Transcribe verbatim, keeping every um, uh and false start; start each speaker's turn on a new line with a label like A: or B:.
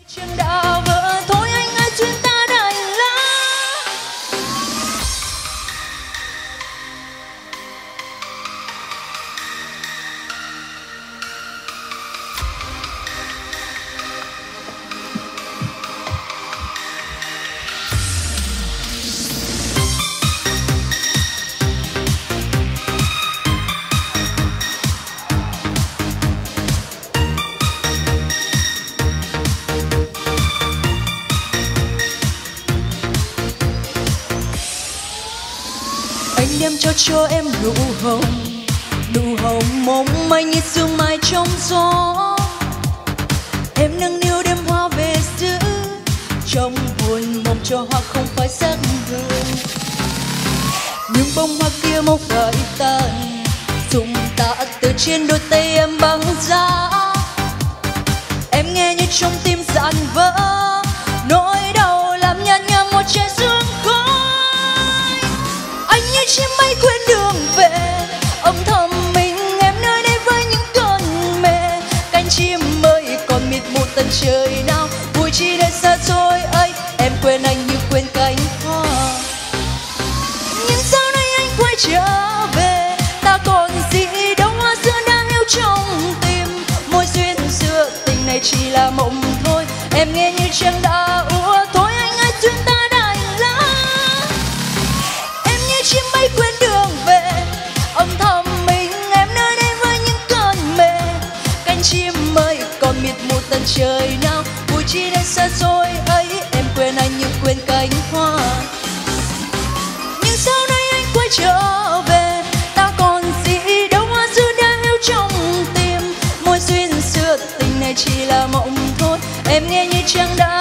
A: Chuyện đã vỡ thôi anh ơi, chuyện ta đành lá. Anh đem cho cho em nụ hồng, nụ hồng mong manh như sương mai trong gió. Em nâng niu đêm hoa về giữ, trong buồn mong cho hoa không phải sắc hương. Nhưng bông hoa kia mau phải tàn, rụng tạ từ trên đôi tay em băng giá. Em nghe như trong tim dạn vỡ, nỗi đau làm nhạt nhòa một trái sương khói. Anh như chim bay quên đường về, âm thầm mình em nơi đây với những cơn mê. Cánh chim ơi còn mịt mù tận trời nào, vui chi để xa xôi ấy. Em quên anh như quên cánh hoa. Nhưng sau này anh quay trở về, ta còn gì đâu hoa xưa đang yêu trong tim. Môi duyên xưa tình này chỉ là mộng thôi, em nghe như trăng đã úa thôi anh ơi, duyên ta đành lá. Em như chim bay quên đường về, âm thầm mình em nơi đây với những cơn mê. Cánh chim ơi còn mịt mù tận trời nào, vui chi để xa xôi ấy. Em quên anh như quên cánh hoa. Nhưng sau này anh quay trở về, ta còn gì đâu hoa xưa đang yêu trong tim. Môi duyên xưa tình này chỉ là mộng thôi, em nghe như trăng đã